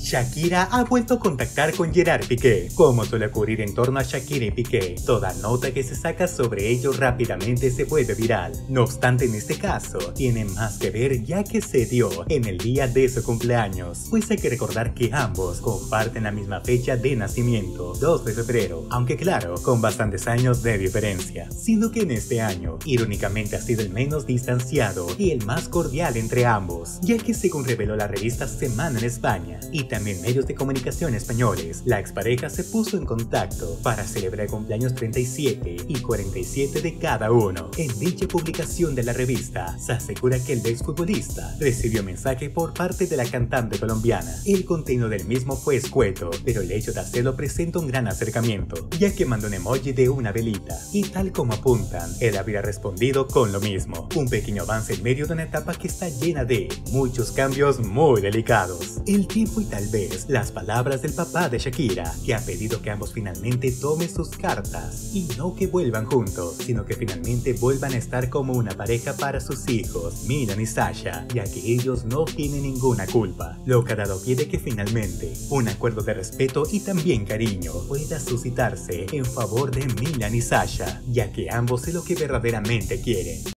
Shakira ha vuelto a contactar con Gerard Piqué. Como suele ocurrir en torno a Shakira y Piqué, toda nota que se saca sobre ello rápidamente se vuelve viral. No obstante, en este caso, tiene más que ver ya que se dio en el día de su cumpleaños, pues hay que recordar que ambos comparten la misma fecha de nacimiento, 2 de febrero, aunque claro, con bastantes años de diferencia, siendo que en este año, irónicamente ha sido el menos distanciado y el más cordial entre ambos, ya que según reveló la revista Semana en España, y también medios de comunicación españoles, la expareja se puso en contacto para celebrar el cumpleaños 37 y 47 de cada uno. En dicha publicación de la revista, se asegura que el exfutbolista recibió mensaje por parte de la cantante colombiana. El contenido del mismo fue escueto, pero el hecho de hacerlo presenta un gran acercamiento, ya que mandó un emoji de una velita, y tal como apuntan, él habría respondido con lo mismo. Un pequeño avance en medio de una etapa que está llena de muchos cambios muy delicados. El tiempo y tal vez las palabras del papá de Shakira, que ha pedido que ambos finalmente tomen sus cartas y no que vuelvan juntos, sino que finalmente vuelvan a estar como una pareja para sus hijos, Milan y Sasha, ya que ellos no tienen ninguna culpa, lo que ha dado pie de que finalmente un acuerdo de respeto y también cariño pueda suscitarse en favor de Milan y Sasha, ya que ambos es lo que verdaderamente quieren.